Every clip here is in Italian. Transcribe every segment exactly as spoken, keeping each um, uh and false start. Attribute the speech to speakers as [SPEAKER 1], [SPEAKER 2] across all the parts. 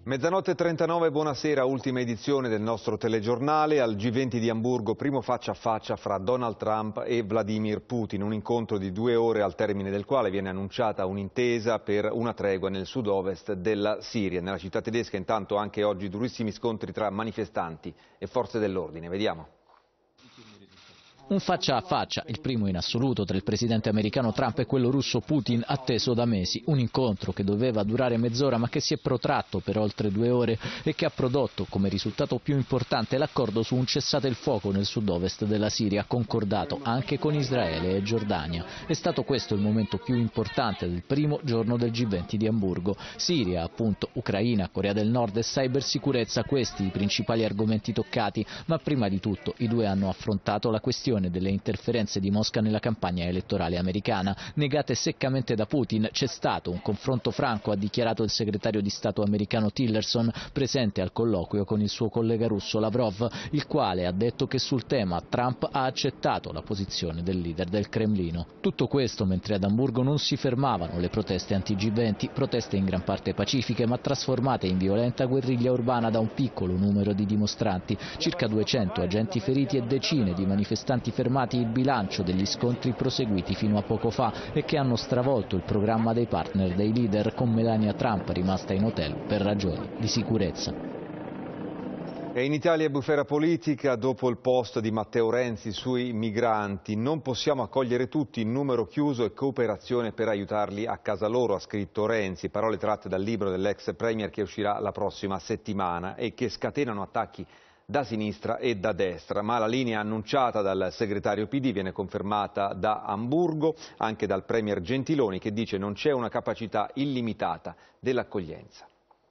[SPEAKER 1] Mezzanotte e trentanove, buonasera, ultima edizione del nostro telegiornale. Al G venti di Amburgo, primo faccia a faccia fra Donald Trump e Vladimir Putin, un incontro di due ore al termine del quale viene annunciata un'intesa per una tregua nel sud-ovest della Siria. Nella città tedesca intanto anche oggi durissimi scontri tra manifestanti e forze dell'ordine. Vediamo.
[SPEAKER 2] Un faccia a faccia, il primo in assoluto, tra il presidente americano Trump e quello russo Putin, atteso da mesi. Un incontro che doveva durare mezz'ora ma che si è protratto per oltre due ore e che ha prodotto come risultato più importante l'accordo su un cessate il fuoco nel sud-ovest della Siria, concordato anche con Israele e Giordania. È stato questo il momento più importante del primo giorno del G venti di Amburgo. Siria, appunto, Ucraina, Corea del Nord e cybersicurezza, questi i principali argomenti toccati, ma prima di tutto i due hanno affrontato la questione delle interferenze di Mosca nella campagna elettorale americana, negate seccamente da Putin. C'è stato un confronto franco, ha dichiarato il segretario di Stato americano Tillerson, presente al colloquio con il suo collega russo Lavrov, il quale ha detto che sul tema Trump ha accettato la posizione del leader del Cremlino. Tutto questo mentre ad Amburgo non si fermavano le proteste anti G venti, proteste in gran parte pacifiche ma trasformate in violenta guerriglia urbana da un piccolo numero di dimostranti, circa duecento agenti feriti e decine di manifestanti fermati, il bilancio degli scontri proseguiti fino a poco fa e che hanno stravolto il programma dei partner dei leader, con Melania Trump rimasta in hotel per ragioni di sicurezza.
[SPEAKER 1] E in Italia bufera politica dopo il post di Matteo Renzi sui migranti. Non possiamo accogliere tutti, in numero chiuso e cooperazione per aiutarli a casa loro, ha scritto Renzi. Parole tratte dal libro dell'ex premier che uscirà la prossima settimana e che scatenano attacchi da sinistra e da destra, ma la linea annunciata dal segretario P D viene confermata da Amburgo, anche dal premier Gentiloni, che dice non c'è una capacità illimitata dell'accoglienza.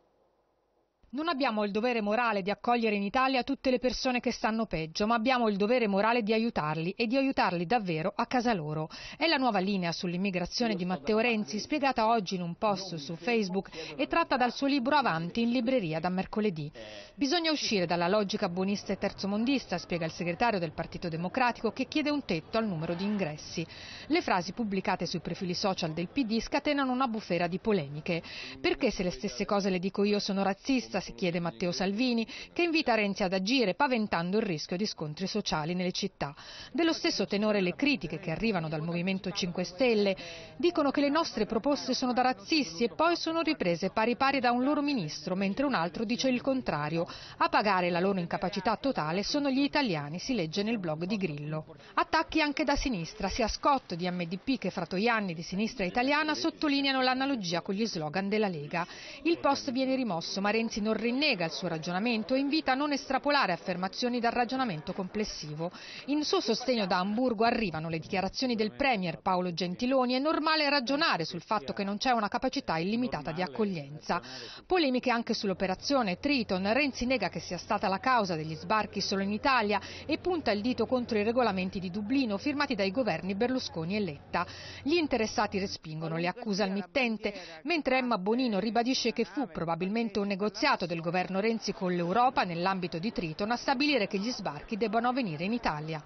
[SPEAKER 3] Non abbiamo il dovere morale di accogliere in Italia tutte le persone che stanno peggio, ma abbiamo il dovere morale di aiutarli e di aiutarli davvero a casa loro. È la nuova linea sull'immigrazione di Matteo Renzi, spiegata oggi in un post su Facebook e tratta dal suo libro Avanti, in libreria da mercoledì. Bisogna uscire dalla logica buonista e terzomondista, spiega il segretario del Partito Democratico, che chiede un tetto al numero di ingressi. Le frasi pubblicate sui profili social del P D scatenano una bufera di polemiche. Perché se le stesse cose le dico io sono razzista? Si chiede Matteo Salvini, che invita Renzi ad agire paventando il rischio di scontri sociali nelle città. Dello stesso tenore le critiche che arrivano dal Movimento cinque Stelle. Dicono che le nostre proposte sono da razzisti e poi sono riprese pari pari da un loro ministro, mentre un altro dice il contrario. A pagare la loro incapacità totale sono gli italiani, si legge nel blog di Grillo. Attacchi anche da sinistra, sia Scott di M D P che Fratoianni di Sinistra Italiana sottolineano l'analogia con gli slogan della Lega. Il post viene rimosso, ma Renzi non rinnega il suo ragionamento e invita a non estrapolare affermazioni dal ragionamento complessivo. In suo sostegno da Amburgo arrivano le dichiarazioni del premier Paolo Gentiloni. È normale ragionare sul fatto che non c'è una capacità illimitata di accoglienza. Polemiche anche sull'operazione Triton. Renzi nega che sia stata la causa degli sbarchi solo in Italia e punta il dito contro i regolamenti di Dublino firmati dai governi Berlusconi e Letta. Gli interessati respingono le accuse al mittente, mentre Emma Bonino ribadisce che fu probabilmente un negoziato del governo Renzi con l'Europa nell'ambito di Triton a stabilire che gli sbarchi debbano avvenire in Italia.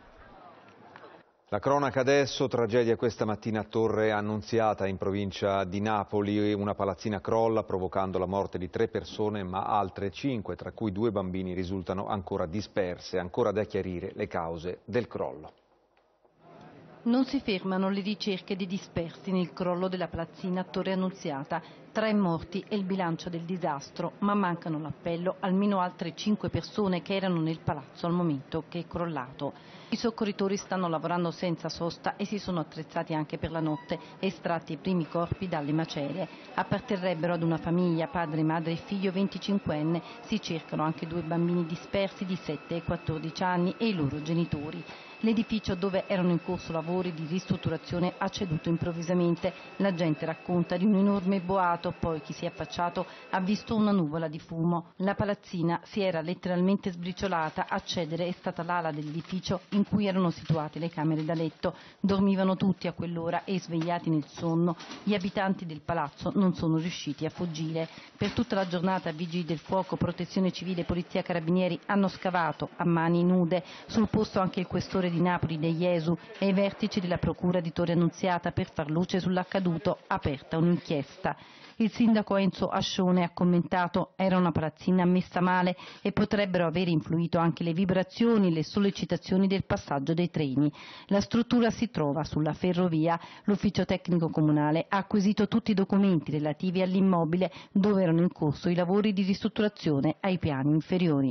[SPEAKER 1] La cronaca adesso, tragedia questa mattina a Torre Annunziata in provincia di Napoli, una palazzina crolla provocando la morte di tre persone ma altre cinque, tra cui due bambini, risultano ancora disperse, ancora da chiarire le cause del crollo.
[SPEAKER 4] Non si fermano le ricerche dei dispersi nel crollo della palazzina a Torre Annunziata. Tre morti è il bilancio del disastro, ma mancano l'appello almeno altre cinque persone che erano nel palazzo al momento che è crollato. I soccorritori stanno lavorando senza sosta e si sono attrezzati anche per la notte, estratti i primi corpi dalle macerie. Apparterrebbero ad una famiglia, padre, madre e figlio venticinquenne. Si cercano anche due bambini dispersi di sette e quattordici anni e i loro genitori. L'edificio dove erano in corso lavori di ristrutturazione ha ceduto improvvisamente. La gente racconta di un enorme boato, poi chi si è affacciato ha visto una nuvola di fumo. La palazzina si era letteralmente sbriciolata, a cedere è stata l'ala dell'edificio in cui erano situate le camere da letto. Dormivano tutti a quell'ora e, svegliati nel sonno, gli abitanti del palazzo non sono riusciti a fuggire. Per tutta la giornata Vigili del Fuoco, Protezione Civile e Polizia Carabinieri hanno scavato a mani nude. Sul posto anche il questore di Napoli De Iesu e i vertici della Procura di Torre Annunziata per far luce sull'accaduto, aperta un'inchiesta. Il sindaco Enzo Ascione ha commentato: era una palazzina messa male e potrebbero aver influito anche le vibrazioni e le sollecitazioni del passaggio dei treni. La struttura si trova sulla ferrovia. L'ufficio tecnico comunale ha acquisito tutti i documenti relativi all'immobile dove erano in corso i lavori di ristrutturazione ai piani inferiori.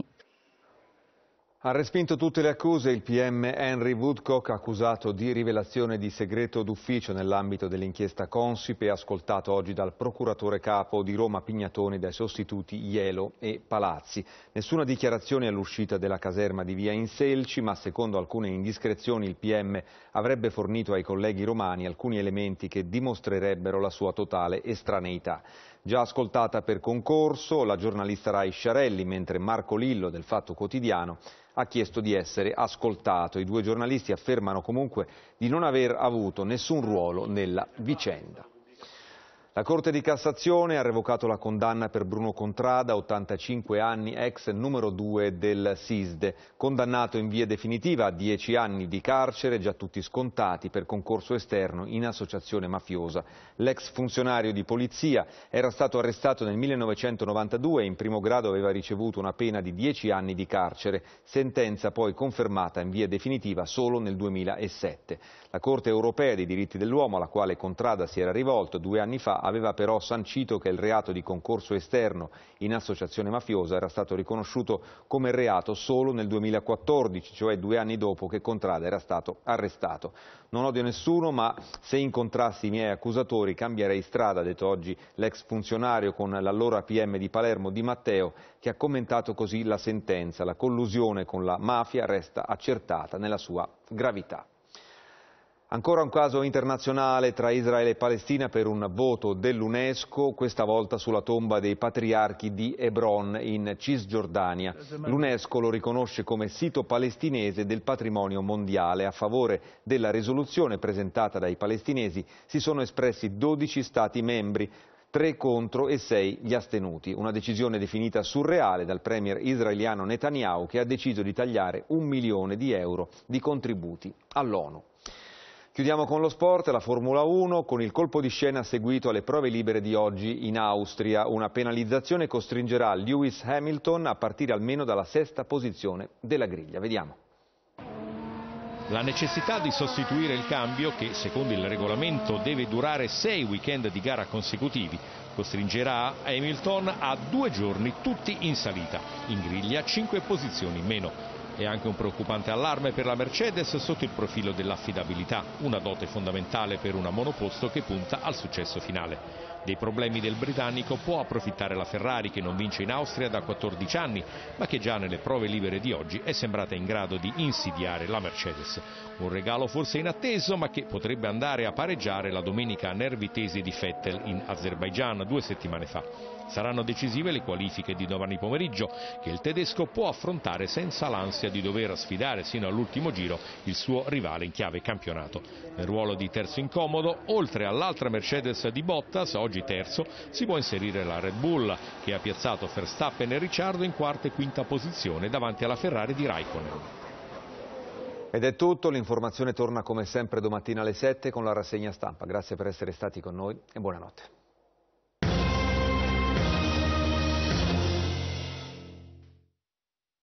[SPEAKER 1] Ha respinto tutte le accuse il P M Henry Woodcock, accusato di rivelazione di segreto d'ufficio nell'ambito dell'inchiesta Consip e ascoltato oggi dal procuratore capo di Roma Pignatoni, dai sostituti Ielo e Palazzi. Nessuna dichiarazione all'uscita della caserma di via Inselci, ma secondo alcune indiscrezioni il P M avrebbe fornito ai colleghi romani alcuni elementi che dimostrerebbero la sua totale estraneità. Già ascoltata per concorso la giornalista Rai Sciarelli, mentre Marco Lillo del Fatto Quotidiano ha chiesto di essere ascoltato. I due giornalisti affermano comunque di non aver avuto nessun ruolo nella vicenda. La Corte di Cassazione ha revocato la condanna per Bruno Contrada, ottantacinque anni, ex numero due del SISDE, condannato in via definitiva a dieci anni di carcere, già tutti scontati, per concorso esterno in associazione mafiosa. L'ex funzionario di polizia era stato arrestato nel millenovecentonovantadue e in primo grado aveva ricevuto una pena di dieci anni di carcere, sentenza poi confermata in via definitiva solo nel duemilasette. La Corte europea dei diritti dell'uomo, alla quale Contrada si era rivolto due anni fa, aveva però sancito che il reato di concorso esterno in associazione mafiosa era stato riconosciuto come reato solo nel duemilaquattordici, cioè due anni dopo che Contrada era stato arrestato. Non odio nessuno, ma se incontrassi i miei accusatori cambierei strada, ha detto oggi l'ex funzionario con l'allora P M di Palermo Di Matteo, che ha commentato così la sentenza. La collusione con la mafia resta accertata nella sua gravità. Ancora un caso internazionale tra Israele e Palestina per un voto dell'UNESCO, questa volta sulla tomba dei patriarchi di Hebron in Cisgiordania. L'UNESCO lo riconosce come sito palestinese del patrimonio mondiale. A favore della risoluzione presentata dai palestinesi si sono espressi dodici Stati membri, tre contro e sei gli astenuti. Una decisione definita surreale dal premier israeliano Netanyahu, che ha deciso di tagliare un milione di euro di contributi all'ONU. Chiudiamo con lo sport, la Formula uno, con il colpo di scena seguito alle prove libere di oggi in Austria. Una penalizzazione costringerà Lewis Hamilton a partire almeno dalla sesta posizione della griglia. Vediamo.
[SPEAKER 5] La necessità di sostituire il cambio, che secondo il regolamento deve durare sei weekend di gara consecutivi, costringerà Hamilton a due giorni tutti in salita, in griglia cinque posizioni in meno. È anche un preoccupante allarme per la Mercedes sotto il profilo dell'affidabilità, una dote fondamentale per una monoposto che punta al successo finale. Dei problemi del britannico può approfittare la Ferrari, che non vince in Austria da quattordici anni, ma che già nelle prove libere di oggi è sembrata in grado di insidiare la Mercedes. Un regalo forse inatteso, ma che potrebbe andare a pareggiare la domenica a nervi tesi di Vettel in Azerbaigian due settimane fa. Saranno decisive le qualifiche di domani pomeriggio, che il tedesco può affrontare senza l'ansia di dover sfidare sino all'ultimo giro il suo rivale in chiave campionato. Nel ruolo di terzo incomodo, oltre all'altra Mercedes di Bottas, oggi terzo, si può inserire la Red Bull, che ha piazzato Verstappen e Ricciardo in quarta e quinta posizione davanti alla Ferrari di Raikkonen.
[SPEAKER 1] Ed è tutto, l'informazione torna come sempre domattina alle sette con la rassegna stampa. Grazie per essere stati con noi e buonanotte.